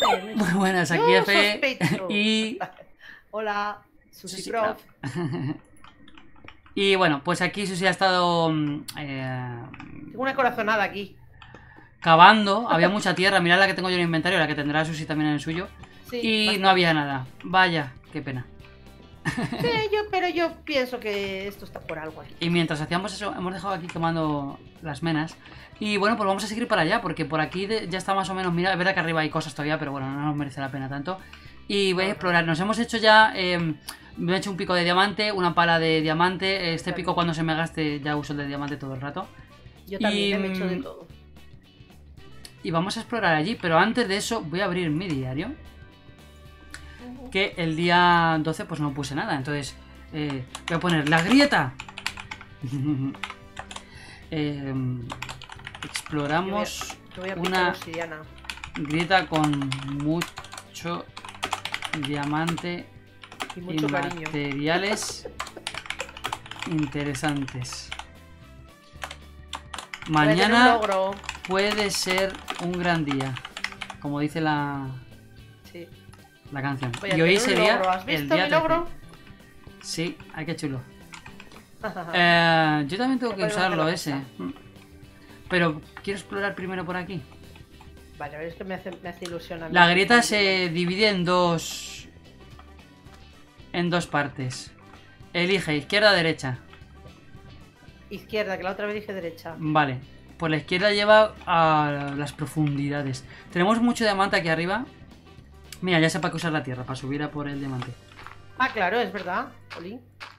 Muy buenas, aquí Yo F sospecho. y... Hola, Susi, Susi Prof. Y bueno, pues aquí Susi ha estado Tengo una corazonada aquí. cavando, había mucha tierra, mirad la que tengo yo en el inventario, la que tendrá Susi también en el suyo. Sí, Y no bastante. había nada, vaya, qué pena. Sí, pero yo pienso que esto está por algo aquí. Y mientras hacíamos eso, hemos dejado aquí quemando las menas. Y bueno, pues vamos a seguir para allá, porque por aquí ya está más o menos... Mira, es verdad que arriba hay cosas todavía, pero bueno, no nos merece la pena tanto. Y voy a explorar. Nos hemos hecho ya... me he hecho un pico de diamante, una pala de diamante. Este pico cuando se me gaste ya uso el de diamante todo el rato. Yo también Y, me he hecho de todo. y vamos a explorar allí, pero antes de eso voy a abrir mi diario. Que el día 12 pues no puse nada, entonces voy a poner la grieta. Exploramos Yo voy a una obsidiana. grieta con mucho diamante Y mucho cariño. materiales interesantes. Voy a tener un Mañana logro. puede ser un gran día, como dice la Sí. canción. Voy a Y hoy tener un sería logro. ¿Has el visto día mi logro? 13. Sí, ay, qué chulo. Vale, Yo también tengo que podemos hacer usarlo la ese. mesa. Pero quiero explorar primero por aquí. a ver, es que me hace ilusión a mí. La grieta se divide en dos. En dos partes. Elige izquierda o derecha. Izquierda, que la otra vez dije derecha. Vale. Pues la izquierda lleva a las profundidades. Tenemos mucho diamante aquí arriba. Mira, ya sé para qué usar la tierra, para subir a por el diamante. Ah, claro, es verdad. Oli.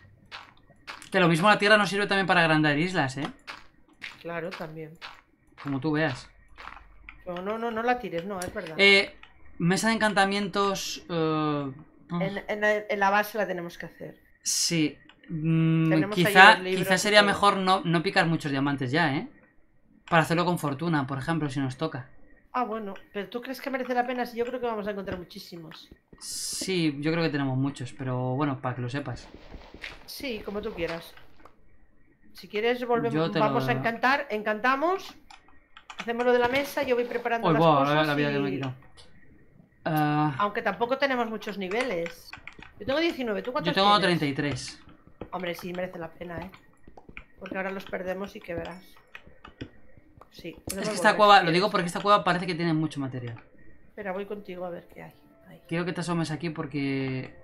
Que lo mismo la tierra nos sirve también para agrandar islas, ¿eh? Claro, también. Como tú veas. Pero no la tires, no, es verdad. Mesa de encantamientos. En la base la tenemos que hacer. Sí. Tenemos ahí Quizá, los libros quizá y sería todo. mejor no picar muchos diamantes ya, ¿eh? Para hacerlo con fortuna, por ejemplo, si nos toca. Ah, bueno, pero ¿tú crees que merece la pena? Si yo creo que vamos a encontrar muchísimos. Sí, yo creo que tenemos muchos, pero bueno, para que lo sepas. Sí, como tú quieras. Si quieres, volvemos, Yo te vamos a lo... encantar, encantamos. Hacemos lo de la mesa, yo voy preparando Uy, las wow, cosas la vida que me he y... quitado. Ah, Aunque tampoco tenemos muchos niveles. Yo tengo 19, ¿tú yo cuántos tengo tienes? 33. Hombre, sí, merece la pena, ¿eh? Porque ahora los perdemos y que verás. Sí. Es que esta cueva, lo digo porque esta cueva parece que tiene mucho material. Espera, voy contigo a ver qué hay. Ahí. Quiero que te asomes aquí porque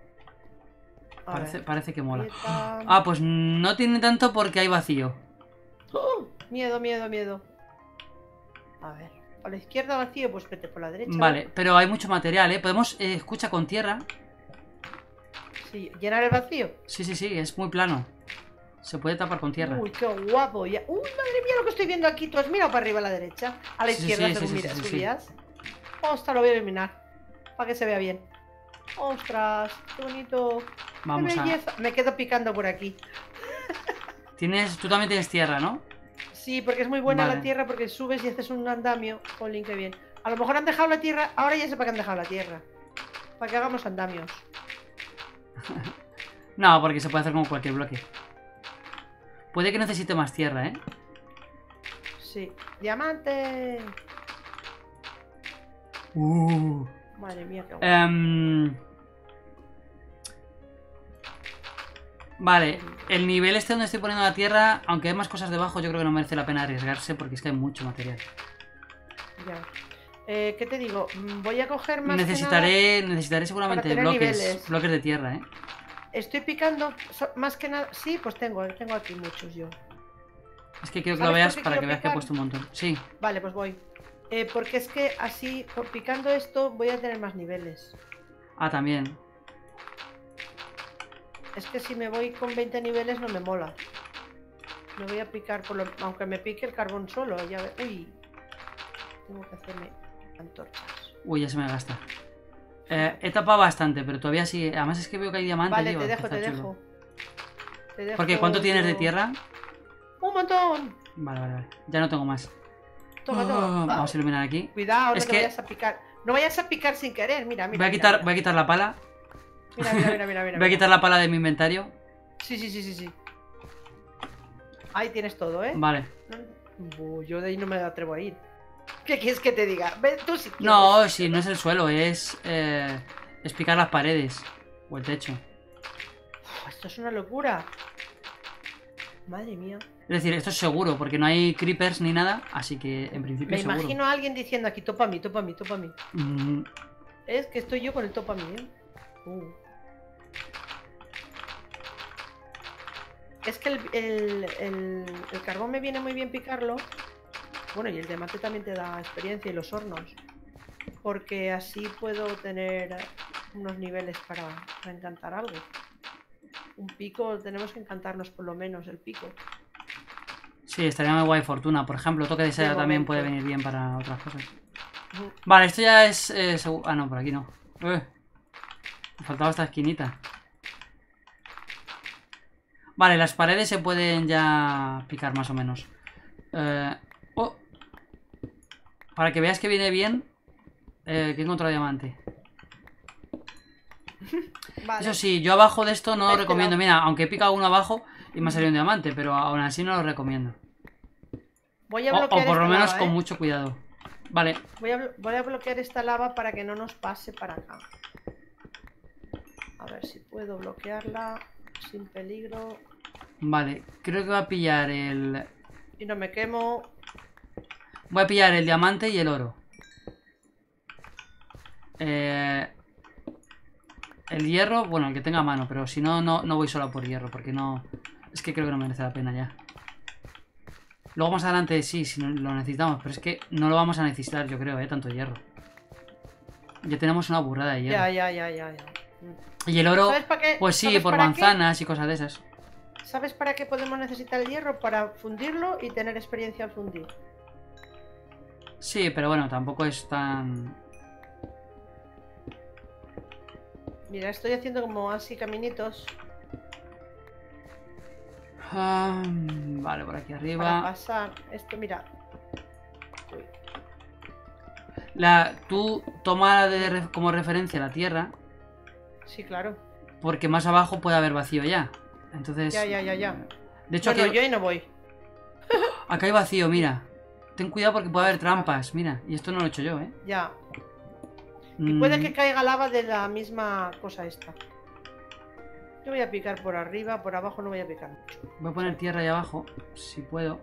A ver. parece que mola. Quieta. Ah, pues no tiene tanto porque hay vacío. Miedo, miedo, miedo. A ver. A la izquierda vacío, pues vete por la derecha. Vale, pero hay mucho material, ¿eh? Podemos, escucha, con tierra. Sí, llenar el vacío. Sí, sí, sí, es muy plano. Se puede tapar con tierra. Uy, qué guapo. Ya. Uy, madre mía, lo que estoy viendo aquí. Tú has mirado para arriba a la derecha. A la Sí, izquierda, sí, según sí, sí, miras, sí, sí. subías. Ostras, lo voy a eliminar. Para que se vea bien. Ostras, qué bonito. Vamos Qué a... belleza. Me quedo picando por aquí. Tú también tienes tierra, ¿no? Sí, porque es muy buena Vale. la tierra porque subes y haces un andamio. Jolín, qué bien. A lo mejor han dejado la tierra. Ahora ya sé para qué han dejado la tierra. Para que hagamos andamios. No, porque se puede hacer con cualquier bloque. Puede que necesite más tierra, ¿eh? Sí. ¡Diamante! Madre mía, qué guapo. Vale, el nivel este donde estoy poniendo la tierra, aunque hay más cosas debajo, yo creo que no merece la pena arriesgarse porque es que hay mucho material. Ya. ¿Qué te digo? Voy a coger más Necesitaré seguramente para tener niveles. bloques de tierra, ¿eh? Estoy picando más que nada. Sí, pues tengo aquí muchos yo. Es que quiero que ¿Sabes lo por veas qué para que quiero veas que he picar? puesto un montón. Sí, Vale, pues voy. Porque es que así, por picando esto, voy a tener más niveles. ah, también. Es que si me voy con 20 niveles no me mola. Me voy a picar, aunque me pique el carbón solo. Ya Uy, tengo que hacerme antorchas. Uy, ya se me gasta. He tapado bastante, pero todavía sí. Además es que veo que hay diamante. Vale, tío, te que dejo, está te chulo. dejo. Te dejo. Porque ¿cuánto tienes de tierra? ¡Un montón! Vale, vale, vale. Ya no tengo más. Toma, toma. Vamos a iluminar aquí. Cuidado, Es no te que- vayas a picar. No vayas a picar sin querer. Mira, mira. Voy a quitar la pala. Mira, mira, mira, mira. Voy a quitar la pala de mi inventario. Sí, sí, sí, sí, sí. Ahí tienes todo, ¿eh? Vale. Yo de ahí no me atrevo a ir. ¿Qué quieres que te diga? Ve, tú si quieres. No, si no es el suelo, es picar las paredes o el techo. Uf, esto es una locura. Madre mía. Es decir, esto es seguro, porque no hay creepers ni nada, así que en principio Me es seguro. imagino a alguien diciendo aquí, topa a mí, topa a mí, topa a mí. Mm, Es que estoy yo con el topa a mí, ¿eh? Es que el carbón me viene muy bien picarlo. Bueno, y el diamante también te da experiencia y los hornos. Porque así puedo tener unos niveles para encantar algo. Un pico, tenemos que encantarnos por lo menos el pico. sí, estaría muy guay fortuna. Por ejemplo, toque de seda también momento. puede venir bien para otras cosas. Ujú. Vale, esto ya es ah, no, por aquí no. Me faltaba esta esquinita. Vale, las paredes se pueden ya picar más o menos. Oh. Para que veas que viene bien, que he encontrado diamante. Vale. Eso sí, yo abajo de esto no lo Este recomiendo. lado. Mira, aunque he picado uno abajo y me ha salido un diamante, pero aún así no lo recomiendo. Voy a O bloquear por lo esta menos lava, con ¿eh? mucho cuidado. Vale, Voy a bloquear esta lava para que no nos pase para acá. A ver si puedo bloquearla sin peligro. vale. Creo que voy a pillar el... Y no me quemo. Voy a pillar el diamante y el oro. El hierro, bueno, el que tenga a mano, pero si no, no voy solo por hierro, porque no... Es que creo que no merece la pena ya. Luego más adelante sí, si lo necesitamos, pero es que no lo vamos a necesitar, yo creo, tanto hierro. Ya tenemos una burrada de hierro. Ya. Y el oro, ¿Sabes para qué? pues sí, ¿Sabes por para qué? manzanas y cosas de esas. ¿Sabes para qué podemos necesitar el hierro? Para fundirlo y tener experiencia al fundir. Sí, pero bueno, tampoco es tan... Mira, estoy haciendo como así caminitos vale, por aquí para arriba. pasar. Esto, mira. Uy. Tú toma como referencia la tierra, Sí, claro. porque más abajo puede haber vacío ya. Entonces... Ya. De hecho, Bueno, aquí, yo ahí no voy. acá hay vacío, mira. Ten cuidado porque puede haber Ostras. trampas, mira. Y esto no lo he hecho yo, ¿eh? Ya. Y puede que Mm, caiga lava de la misma cosa esta. Yo voy a picar por arriba, por abajo no voy a picar mucho. Voy a poner tierra ahí abajo, si puedo.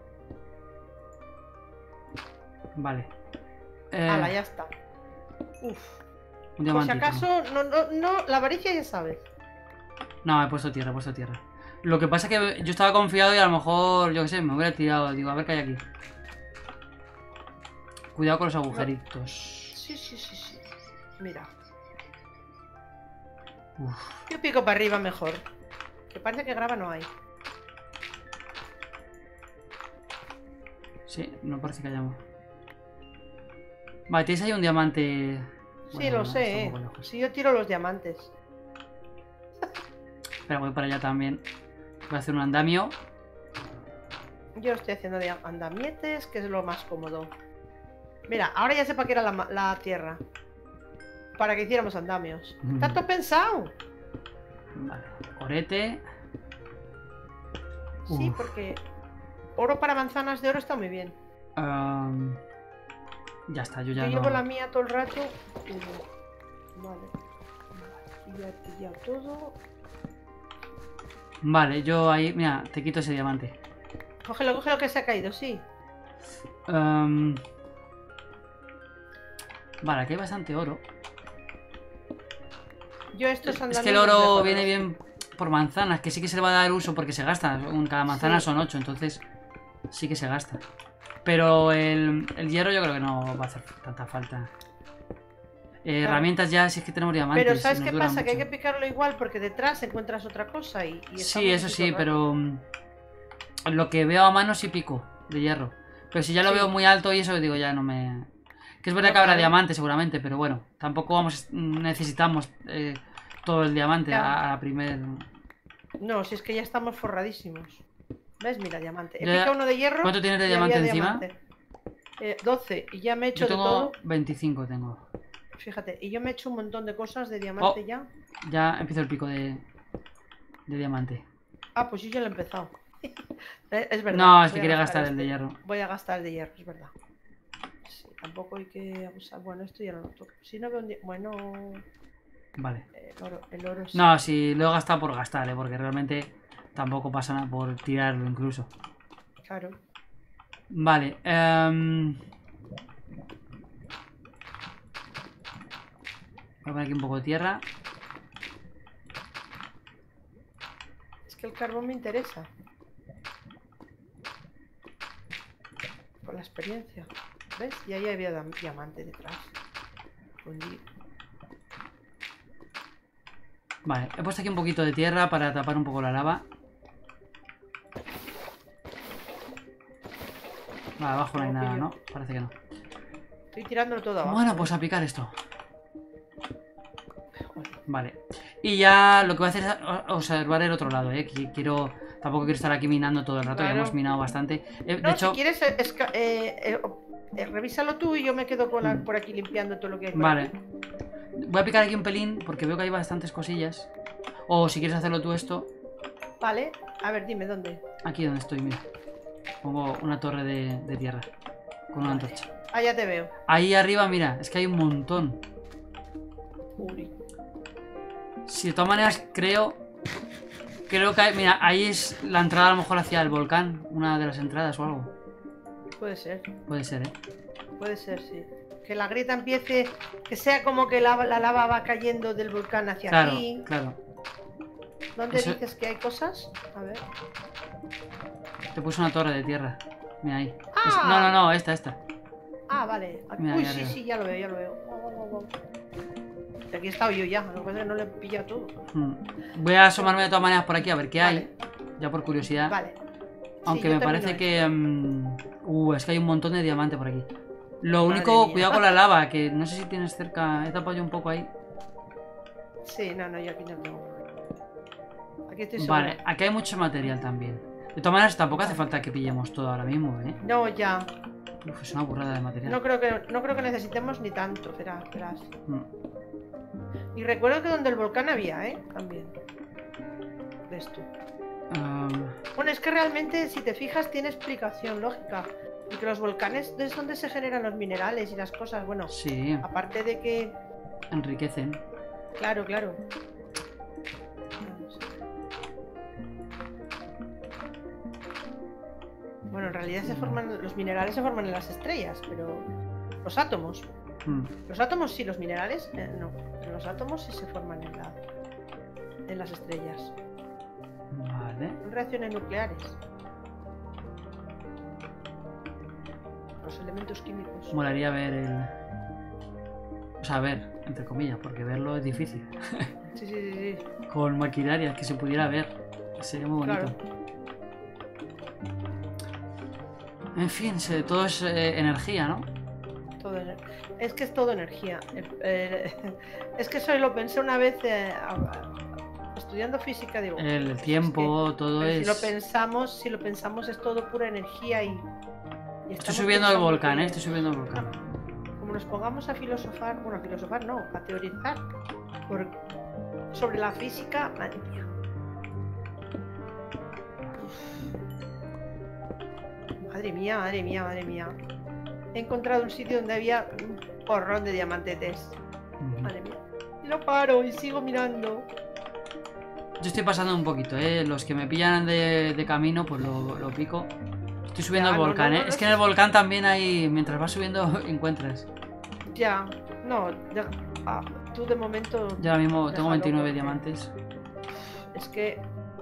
Vale. Hala, ya está. Uf. Un Por si diamantito. acaso, no, la avaricia ya sabes. No, he puesto tierra, he puesto tierra. Lo que pasa es que yo estaba confiado y a lo mejor, yo qué sé, me hubiera tirado. Digo, a ver qué hay aquí. Cuidado con los agujeritos. Sí. Mira. Uf. Yo pico para arriba mejor. Que parece que grava no hay. Sí, no parece que hayamos. Vale, tienes ahí un diamante. Sí, Bueno, lo no, sé, está un poco lejos. Si yo tiro los diamantes. Espera, voy para allá también. Voy a hacer un andamio. Yo estoy haciendo andamietes, que es lo más cómodo. Mira, ahora ya sé para qué era la tierra. Para que hiciéramos andamios. ¿Está todo pensado? Vale, orete. Sí, Uf. porque oro para manzanas de oro está muy bien. Ya está, yo Yo ya llevo no... la mía todo el rato. Vale. Aquí ya he pillado todo. Vale, yo ahí... Mira, te quito ese diamante. Cógelo que se ha caído, sí. Vale, aquí hay bastante oro. Yo estos Es andamios que el los dejo, oro ¿no? viene bien por manzanas, que sí que se le va a dar uso porque se gasta. Cada manzana Sí. son 8, entonces sí que se gasta. Pero el hierro yo creo que no va a hacer tanta falta. Herramientas ya, si es que tenemos diamantes. Pero ¿sabes y nos qué duran pasa? Que hay que mucho. picarlo igual porque detrás encuentras otra cosa y Sí, eso sí, estamos pero lo que veo a mano sí pico de hierro. Pero si ya lo Sí. veo muy alto y eso, digo, ya no me... Que es verdad No, que habrá claro. diamante seguramente, pero bueno, tampoco necesitamos todo el diamante Ya. a primer... No, si es que ya estamos forradísimos. ¿Ves? Mira, diamante. He Ya- picado uno de hierro. ¿Cuánto tienes de y diamante había encima? diamante. 12. Y ya me he hecho Yo de tengo todo. 25, tengo. Fíjate, y yo me he hecho un montón de cosas de diamante Oh. ya. Ya empiezo el pico de diamante. Ah, pues yo ya lo he empezado. Es verdad. No, es que voy a quería gastar el este. de hierro. Voy a gastar el de hierro, es verdad. Sí, tampoco hay que abusar. Bueno, esto ya no lo toco. Si no veo un bueno, Vale. el oro sí. No, si lo he gastado por gastar, porque realmente tampoco pasa nada por tirarlo incluso. Claro. Vale. Voy a poner aquí un poco de tierra. Es que el carbón me interesa. Por la experiencia. ¿Ves? Y ahí había diamante detrás. Fundido. Vale, he puesto aquí un poquito de tierra para tapar un poco la lava. Vale, abajo no hay nada, ¿no? Parece que no. Estoy tirándolo todo abajo. Bueno, pues a picar esto. Vale. Y ya lo que voy a hacer es observar el otro lado, ¿eh? Tampoco quiero estar aquí minando todo el rato, ya hemos minado bastante. De hecho, si quieres, revísalo tú y yo me quedo por aquí limpiando todo lo que hay. Vale. Voy a picar aquí un pelín porque veo que hay bastantes cosillas. O si quieres hacerlo tú esto. Vale, a ver, dime dónde. Aquí donde estoy, mira. Pongo una torre de tierra con una antorcha. Ah, ya te veo. Ahí arriba, mira, es que hay un montón. Uy. Si de todas maneras creo que hay, mira, ahí es la entrada a lo mejor hacia el volcán, una de las entradas o algo. Puede ser. Puede ser, Puede ser, sí. Que la grieta empiece, que sea como que la lava va cayendo del volcán hacia aquí. Claro. ¿Dónde dices que hay cosas? A ver. Te puse una torre de tierra. Mira ahí. ¡Ah! No, esta. Ah, vale. Mira, uy, sí, ya lo veo. Aquí he estado yo ya, lo que pasa es que no le he pillado todo. Voy a asomarme de todas maneras por aquí a ver qué hay. Ya por curiosidad. Vale. Aunque me parece que... es que hay un montón de diamante por aquí. Lo Madre único, mía. cuidado con la lava, que no sé si tienes cerca... He tapado yo un poco ahí. Sí, no, yo aquí no tengo. Aquí estoy segura. Vale, aquí hay mucho material también. De todas maneras, tampoco hace falta que pillemos todo ahora mismo, ¿eh? No, ya. Uf, es una burrada de material. No creo que necesitemos ni tanto, verás. Y recuerdo que donde el volcán había, también. ¿Ves tú? Bueno, es que realmente, si te fijas, tiene explicación lógica. Porque los volcanes es donde se generan los minerales y las cosas. Bueno, sí. Aparte de que... Enriquecen. Claro. Bueno, en realidad los minerales se forman en las estrellas, pero... Los átomos. Los átomos sí, los minerales no. Los átomos sí se forman en las estrellas. Vale. Son reacciones nucleares. Los elementos químicos. Molaría ver el... O sea, ver, entre comillas, porque verlo es difícil. Sí. Con maquinaria, que se pudiera ver. Sería muy bonito. Claro. En fin, todo es energía, ¿no? Es que es todo energía. Es que eso lo pensé una vez estudiando física, digo. El tiempo, todo es... Si lo pensamos es todo pura energía y estoy subiendo al volcán, estoy subiendo al volcán. Como nos pongamos a filosofar, bueno, a filosofar no, a teorizar sobre la física, madre mía. Madre mía. He encontrado un sitio donde había un porrón de diamantetes. Madre mía. Y no paro y sigo mirando. Yo estoy pasando un poquito, los que me pillan de camino, pues lo pico. Estoy subiendo al volcán, es que en el volcán también hay... Mientras vas subiendo, encuentras. Ya, no, ya, tú de momento... Yo ahora mismo tengo 29 diamantes. Es que...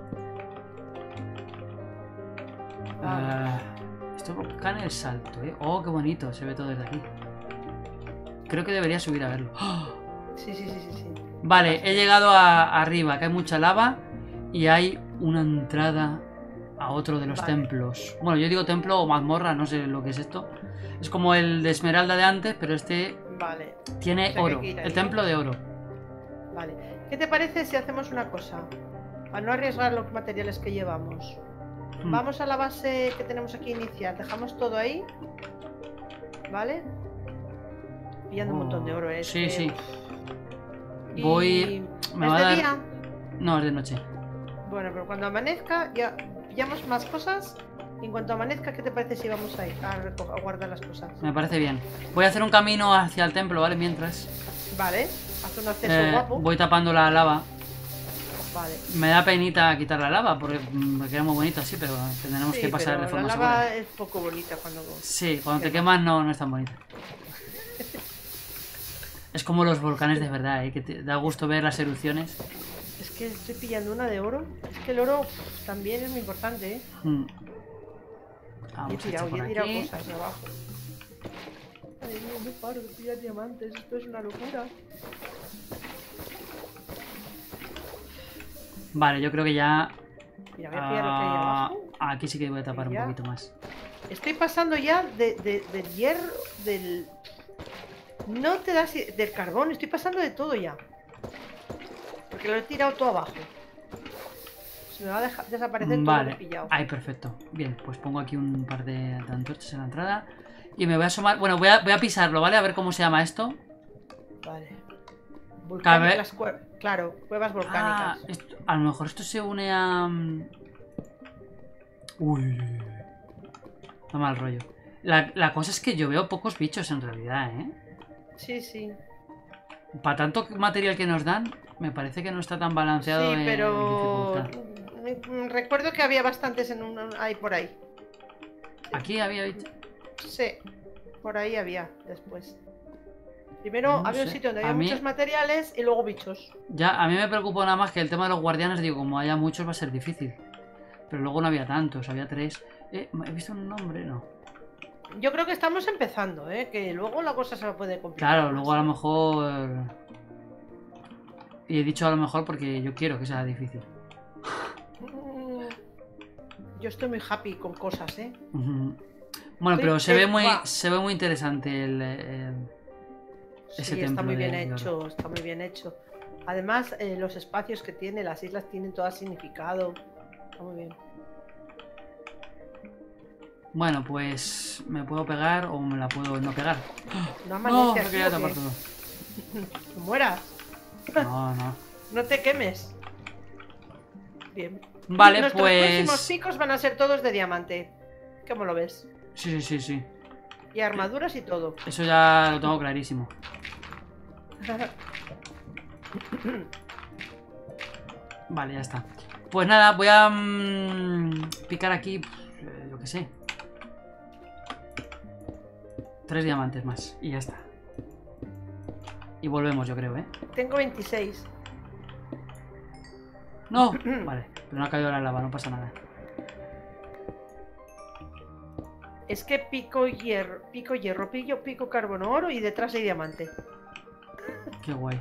Este volcán es salto, Oh, qué bonito, se ve todo desde aquí. Creo que debería subir a verlo. ¡Oh! Sí. Vale, he llegado arriba, que hay mucha lava y hay una entrada a otro de los templos. Bueno, yo digo templo o mazmorra, no sé lo que es esto. Es como el de Esmeralda de antes, pero este tiene oro, el templo de oro. Vale, ¿qué te parece si hacemos una cosa? Para no arriesgar los materiales que llevamos. Vamos a la base que tenemos aquí inicial, dejamos todo ahí. ¿Vale? Pillando un montón de oro, Sí. Voy... Me va a dar... Día? No, es de noche. Bueno, pero cuando amanezca ya pillamos más cosas En cuanto amanezca, ¿qué te parece si vamos a ir a guardar las cosas? Me parece bien. Voy a hacer un camino hacia el templo, ¿vale? Mientras. Vale, haz un acceso guapo. Voy tapando la lava. Vale. Me da penita quitar la lava porque me queda muy bonito así, pero tendremos que pasar de forma la lava segura. es poco bonita cuando... Sí, cuando te quemas no es tan bonita. Es como los volcanes de verdad, que te da gusto ver las erupciones. Es que estoy pillando una de oro. Es que el oro también es muy importante, ¿eh? Vamos He tirado aquí. cosas de abajo. Ay, no paro de pillar diamantes. Esto es una locura. Vale, yo creo que ya... Mira, voy a pillar lo que hay abajo. Aquí sí que voy a tapar un poquito más. Estoy pasando ya del hierro, del... No te das del carbón, estoy pasando de todo ya. Porque lo he tirado todo abajo. Se me va a desaparecer todo lo que he pillado. Ay, perfecto. Bien, pues pongo aquí un par de antorchas en la entrada. Y me voy a asomar... Bueno, voy a pisarlo, ¿vale? A ver cómo se llama esto. Vale. Volcánicas, claro, cuevas volcánicas. A lo mejor esto se une a... Uy. No mal rollo. La cosa es que yo veo pocos bichos en realidad, ¿eh? Sí, sí. Para tanto material que nos dan, me parece que no está tan balanceado sí, pero... en dificultad. Recuerdo que había bastantes ahí por ahí. ¿Aquí había bichos? Sí, por ahí había después. Primero No había un sé. sitio donde había muchos materiales y luego bichos. Ya, a mí me preocupó nada más que el tema de los guardianes. Digo, como haya muchos va a ser difícil. Pero luego no había tantos, había 3. ¿He visto un nombre? No. Yo creo que estamos empezando, que luego la cosa se puede complicar. Claro, luego a lo mejor... Y he dicho a lo mejor porque yo quiero que sea difícil. Yo estoy muy happy con cosas, Bueno, pero se ve muy interesante ese sí, templo. Está muy bien hecho, está muy bien hecho. Además, los espacios que tiene, las islas tienen todas significado. Está muy bien. Bueno, pues me puedo pegar o me la puedo no pegar. No No, me quería tapar todo. No mueras. No. No te quemes. Bien. Vale, Nuestros pues... próximos picos van a ser todos de diamante. ¿Cómo lo ves? Sí. Y armaduras y todo. Eso ya lo tengo clarísimo. Vale, ya está. Pues nada, voy a picar aquí, yo qué sé. 3 diamantes más y ya está. Y volvemos, yo creo, ¿eh? Tengo 26. No, vale, pero no ha caído la lava, no pasa nada. Es que pico hierro, pico carbono, oro y detrás hay diamante. Qué guay.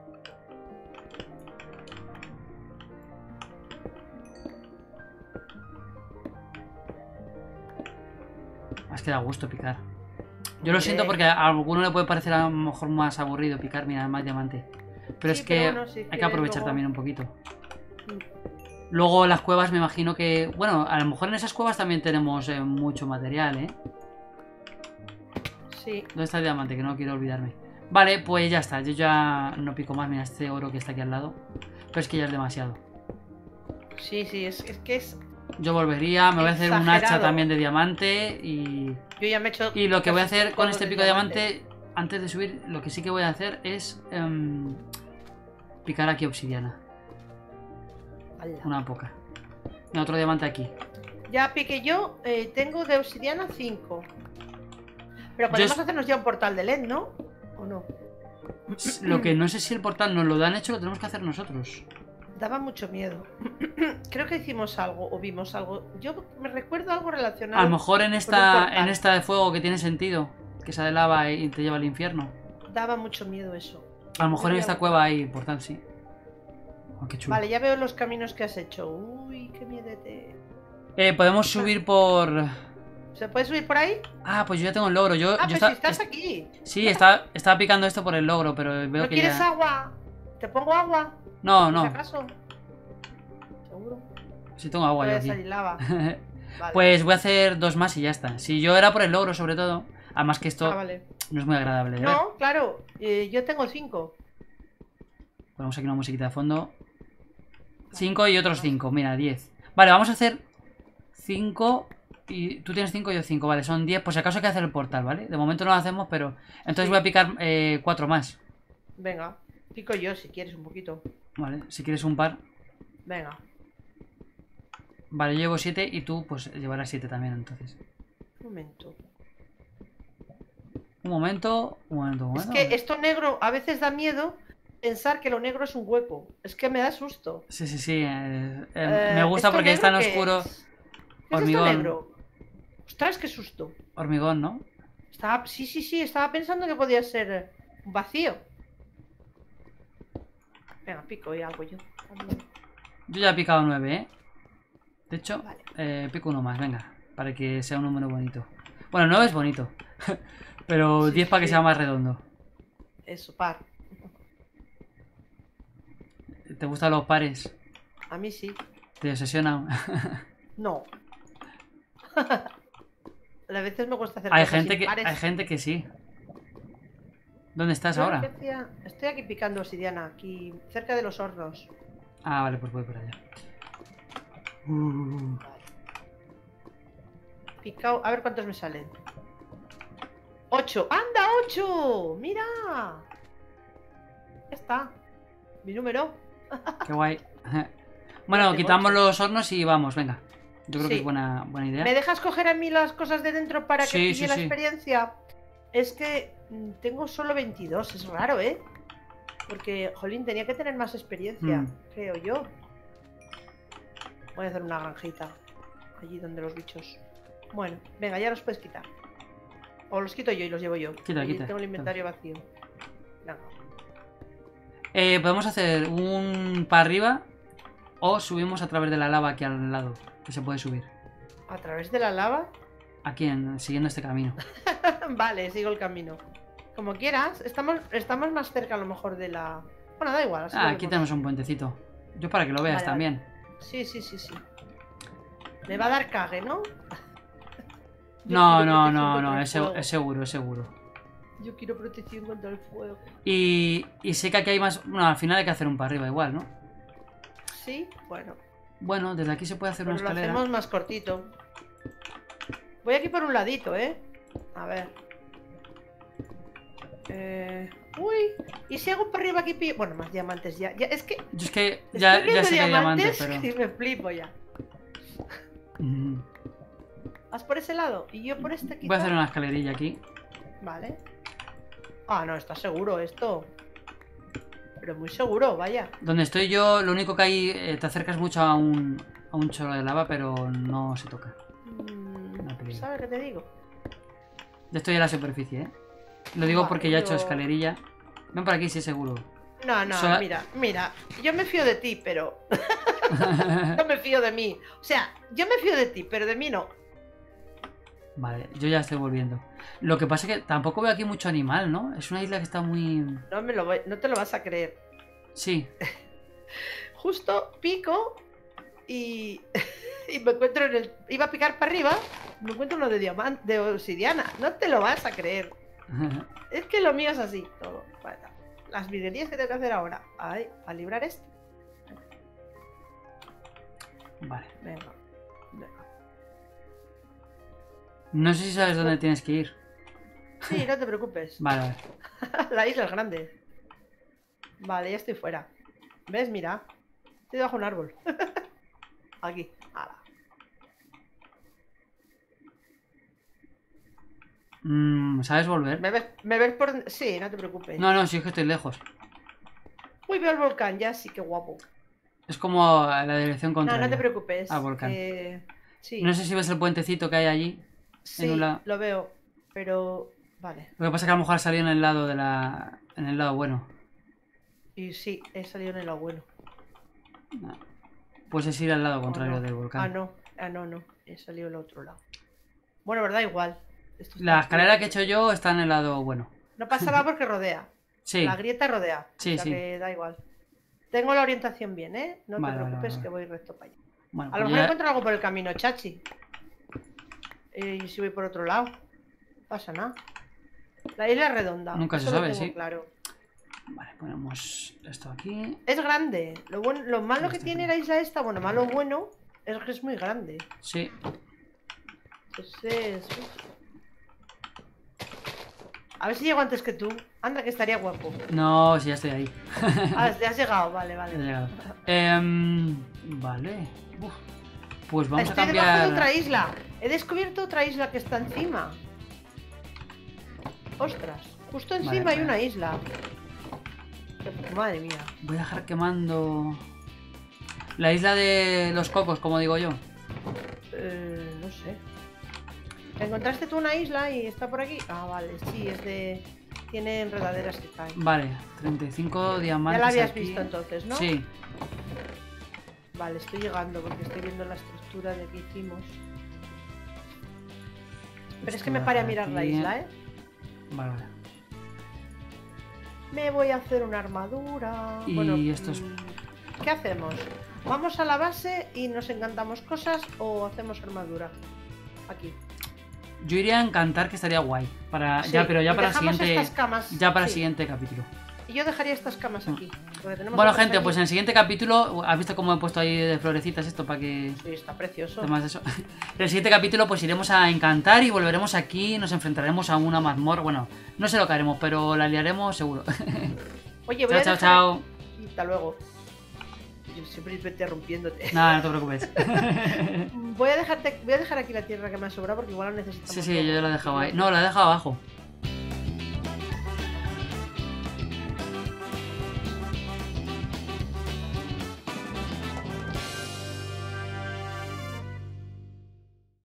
Es que da gusto picar. Yo lo siento porque a alguno le puede parecer a lo mejor más aburrido picar, mira, más diamante. Pero Sí, es que pero bueno, sí hay que aprovechar luego... también un poquito. Luego las cuevas me imagino que... Bueno, a lo mejor en esas cuevas también tenemos mucho material, ¿eh? Sí. ¿Dónde está el diamante? Que no quiero olvidarme. Vale, pues ya está. Yo ya no pico más. Mira este oro que está aquí al lado. Pero es que ya es demasiado. Sí, es que es... Yo volvería, me voy a hacer un hacha exagerado. también de diamante y... Yo ya me he hecho... Y lo que voy a casi hacer con todos este pico de diamante, antes de subir, lo que sí que voy a hacer es picar aquí obsidiana. ¡Hala! Una poca. Y otro diamante aquí. Ya piqué yo, tengo de obsidiana 5. Pero podemos hacernos ya un portal de LED, ¿no? ¿O no? Lo que no sé si el portal nos lo han hecho, lo tenemos que hacer nosotros. Daba mucho miedo. Creo que hicimos algo o vimos algo. Yo me recuerdo algo relacionado. A lo mejor en con un esta portal. de fuego que tiene sentido, que esa de lava y te lleva al infierno. Daba mucho miedo eso. A lo mejor en esta cueva hay portal, sí. Oh, qué chulo. Vale, ya veo los caminos que has hecho. Uy, qué miedete. Podemos subir por... ¿Se puede subir por ahí? Ah, pues yo ya tengo el logro. Yo Pues si estás aquí. Sí, estaba picando esto por el logro, pero veo ¿No que quieres ya... agua? ¿Te pongo agua? No, ¿Por no. si acaso? ¿Seguro? Sí tengo agua yo Puede aquí. salir lava. Vale. Pues voy a hacer 2 más y ya está. Si yo era por el logro, sobre todo. Además que esto Vale. no es muy agradable de ver. No, claro. Yo tengo 5. Ponemos aquí una musiquita de fondo. 5 y otros 5, mira, 10. Vale, vamos a hacer 5 Y tú tienes 5 y yo 5, vale, son 10. Por si acaso hay que hacer el portal, ¿vale? De momento no lo hacemos, pero... Entonces Sí. voy a picar 4 más. Venga, pico yo si quieres un poquito. Vale, si quieres un par. Venga. Vale, yo llevo 7 y tú pues llevarás 7 también, entonces. Un momento. Un momento, un momento, un Es momento. que esto negro a veces da miedo pensar que lo negro es un hueco. Es que me da susto. Sí, sí, sí. Me gusta ¿esto porque es tan negro qué oscuro. es? ¿Qué es esto Hormigón. negro? Ostras, qué susto. Hormigón, ¿no? Sí, estaba pensando que podía ser un vacío. Venga, pico y algo yo. Yo ya he picado 9, ¿eh? De hecho, Vale. pico uno más, venga. Para que sea un número bonito. Bueno, 9 es bonito. Pero Sí, 10 para que sí. sea más redondo. Eso, par. ¿Te gustan los pares? A mí sí. ¿Te obsesionan? No. A veces me cuesta hacer Hay cosas gente impares. hay gente que sí. ¿Dónde estás Yo lo ahora? que hacía- Estoy aquí picando obsidiana, aquí cerca de los hornos. Ah, vale, pues voy por allá. Picado, a ver cuántos me salen. 8. ¡Anda, 8! ¡Mira! Ya está. Mi número. Qué guay. Bueno, tengo quitamos 8. los hornos y vamos, venga. Yo creo que es Sí. buena idea. ¿Me dejas coger a mí las cosas de dentro para que Sí, pille sí, la sí. experiencia? Es que tengo solo 22, es raro, ¿eh? Porque, jolín, tenía que tener más experiencia, creo yo. Voy a hacer una granjita. Allí donde los bichos. Bueno, venga, ya los puedes quitar. O los quito yo y los llevo yo. Quita, Y quita. tengo el inventario vacío. Venga. Podemos hacer un para arriba o subimos a través de la lava aquí al lado, que se puede subir. ¿A través de la lava? Aquí, siguiendo este camino. Vale, sigo el camino. Como quieras. Estamos más cerca a lo mejor de la... Bueno, da igual. Así lo Ah, aquí vemos. tenemos un puentecito. Yo para que lo veas Vale, también. Sí. Me va a dar cague, ¿no? Yo No, quiero no, protección no, contra no, el es fuego. seguro, es seguro. Yo quiero protección contra el fuego. Y sé que aquí hay más... Bueno, al final hay que hacer un para arriba igual, ¿no? Sí, bueno. Bueno, desde aquí se puede hacer una Pero lo escalera. hacemos más cortito. Voy aquí por un ladito, ¿eh? A ver. Uy, ¿y si hago para arriba aquí? Bueno, más diamantes ya. Es que Yo es que estoy ya viendo sé que hay diamantes, diamantes pero... y me flipo ya. Mm. ¿Vas por ese lado? Y yo por este, quizá. Voy a hacer una escalerilla aquí. Vale. Ah, no, está seguro esto. Pero muy seguro, vaya. Donde estoy yo, lo único que hay... te acercas mucho a un chorro de lava, pero no se toca. No te digo. ¿Sabes qué te digo? Ya estoy en la superficie, ¿eh? Lo digo Vale, porque ya he hecho yo- escalerilla. Ven por aquí, sí, seguro. No, Sola- mira. Yo me fío de ti, pero... No me fío de mí. O sea, yo me fío de ti, pero de mí no. Vale, yo ya estoy volviendo. Lo que pasa es que tampoco veo aquí mucho animal, ¿no? Es una isla que está muy... No te lo vas a creer. Sí. Justo pico y... y me encuentro en el... Iba a picar para arriba, me encuentro uno de diamante, de obsidiana. No te lo vas a creer. Es que lo mío es así, todo. Bueno, las minerías que tengo que hacer ahora. Ay, a librar esto. Vale. Venga. No sé si sabes dónde tienes que ir. Sí, no te preocupes. Vale, vale. La isla es grande. Vale, ya estoy fuera. ¿Ves? Mira. Estoy debajo de un árbol. Aquí. Ala. ¿Sabes volver? ¿Me ves por...? Sí, no te preocupes. No, sí es que estoy lejos. Uy, veo el volcán ya, sí, qué guapo. Es como a la dirección No, contraria. no te preocupes. Ah, volcán. Sí, No sé si ves el puentecito que hay allí. sí, un lado. lo veo. Pero... Vale. Lo que pasa es que a lo mejor ha salido en el lado de la... En el lado bueno. Y sí, he salido en el lado bueno. No. Puedes ir al lado contrario no. del volcán. No. He salido al otro lado. Bueno, verdad, igual. Esto está La aquí. escalera que he hecho yo está en el lado bueno. No pasa nada porque rodea. Sí. La grieta rodea. Sí, o sea sí. que da igual. Tengo la orientación bien, ¿eh? No Vale, te vale, preocupes vale. que voy recto para allá. Bueno, A lo pues mejor ya- encuentro algo por el camino, chachi. Y si voy por otro lado, no pasa nada. La isla es redonda. Nunca se eso lo sabe, tengo sí. claro. Vale, ponemos esto aquí. Es grande. Lo malo que Está tiene bien. la isla esta, bueno, malo bueno, es que es muy grande. Sí. Ese es... A ver si llego antes que tú. Anda, que estaría guapo. No, si ya estoy ahí. Ah, ya has llegado, vale, He vale. llegado. Vale. Uf. Pues vamos a Estoy debajo de cambiar. otra isla. He descubierto otra isla que está encima. Ostras, justo encima Vale, hay vale. una isla. Madre mía. Voy a dejar quemando la isla de los cocos, como digo yo. No sé. ¿Encontraste tú una isla y está por aquí? Ah, vale, sí, es de... Tiene enredaderas que caen. Vale, 35 Ya diamantes. la habías aquí. visto entonces, ¿no? Sí. Vale, estoy llegando porque estoy viendo la estructura de que hicimos. Pero es Esto que me va paré a por mirar la aquí. isla, ¿eh? Vale, vale. Me voy a hacer una armadura. Y Bueno, estos- ¿qué hacemos? ¿Vamos a la base y nos encantamos cosas o hacemos armadura? Aquí. Yo iría a encantar, que estaría guay. Para, Sí, ya, pero ya y para el dejamos siguiente. estas camas, Ya para el sí. siguiente capítulo. Y yo dejaría estas camas aquí. porque tenemos Bueno, otras gente, allí. pues en el siguiente capítulo. ¿Has visto cómo he puesto ahí de florecitas esto para que. Sí, está precioso. Además de eso. En el siguiente capítulo, pues iremos a encantar y volveremos aquí. Nos enfrentaremos a una mazmorra. Bueno, no sé lo que haremos, pero la liaremos seguro. Oye, voy Chao, a chao, dejar chao. aquí- Hasta luego. Yo siempre interrumpiéndote. Nada, no te preocupes. Voy a dejar aquí la tierra que me ha sobrado porque igual la necesitamos. Sí, sí, luego. yo ya la he dejado ahí. No, la he dejado abajo.